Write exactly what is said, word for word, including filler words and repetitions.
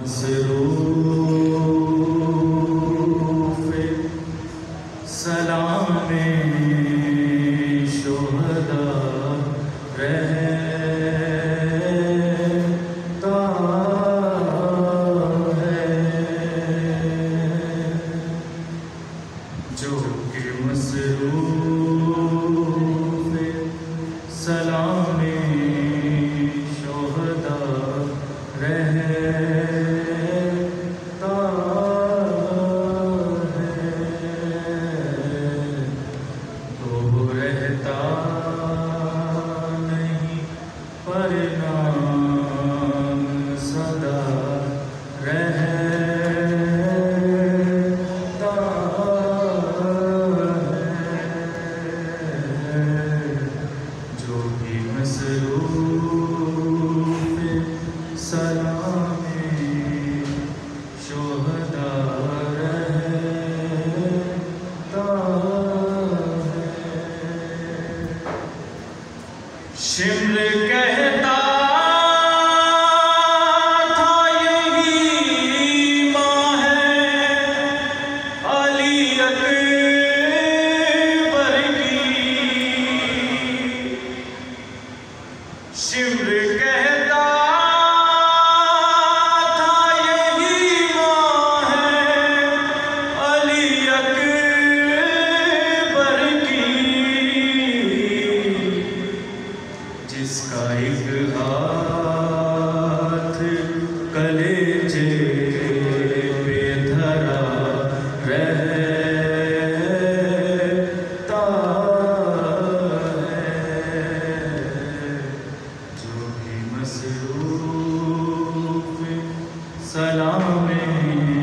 मसरूफ़े Salameh शुहदा रहता है, जो कि मसरूफ़े सलामे शुहदा रहता है, तो रहता नहीं पर नाम सदा रहता है, जो भी मसरूफ़े सलामे शुहदा रहता है। शिम्र कहता था यही माँ है अली अकबर की, शिम्र कहता था यही माँ है अली अकबर की, जिसका एक हाथ कलेजे पे धरा रहता है, जो भी मसरूफ़े सलामे